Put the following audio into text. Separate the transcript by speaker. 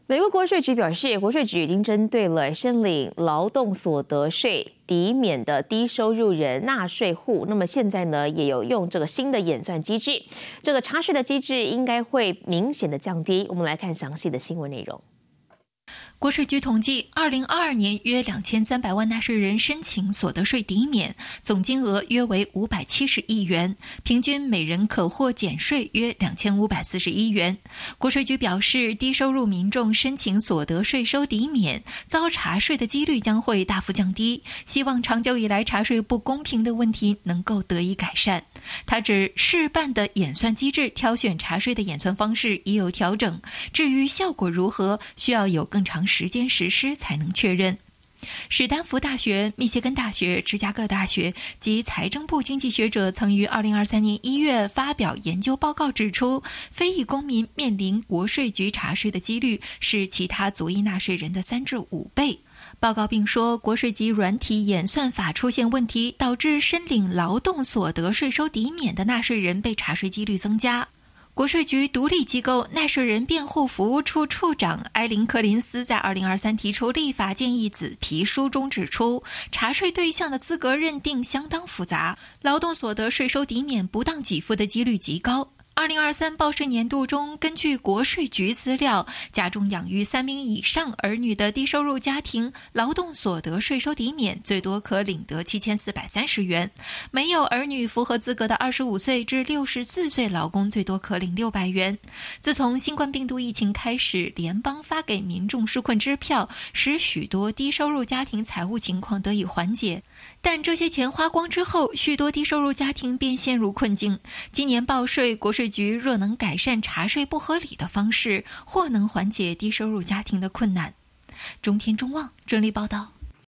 Speaker 1: 美国国税局表示，国税局已经针对了申领劳动所得税抵免的低收入人纳税户，那么现在呢，也有用这个新的演算机制，这个查税的机制应该会明显的降低。我们来看详细的新闻内容。
Speaker 2: 国税局统计，2022年约2300万纳税人申请所得税抵免，总金额约为570亿元，平均每人可获减税约2541元。国税局表示，低收入民众申请所得税收抵免，遭查税的几率将会大幅降低，希望长久以来查税不公平的问题能够得以改善。他指，试办的演算机制挑选查税的演算方式已有调整，至于效果如何，需要有更长时间实施才能确认。史丹福大学、密歇根大学、芝加哥大学及财政部经济学者曾于2023年1月发表研究报告，指出非裔公民面临国税局查税的几率是其他族裔纳税人的3至5倍。报告并说，国税局软体演算法出现问题，导致申领劳动所得税收抵免的纳税人被查税几率增加。国税局独立机构纳税人辩护服务处处长埃琳·柯林斯在2023提出立法建议子皮书中指出，查税对象的资格认定相当复杂，劳动所得税收抵免不当给付的几率极高。2023报税年度中，根据国税局资料，家中养育3名以上儿女的低收入家庭，劳动所得税收抵免最多可领得7430元；没有儿女符合资格的25岁至64岁劳工最多可领600元。自从新冠病毒疫情开始，联邦发给民众纾困支票，使许多低收入家庭财务情况得以缓解。但这些钱花光之后，许多低收入家庭便陷入困境。今年报税，国税局若能改善查税不合理的方式，或能缓解低收入家庭的困难。中天中望整理报道。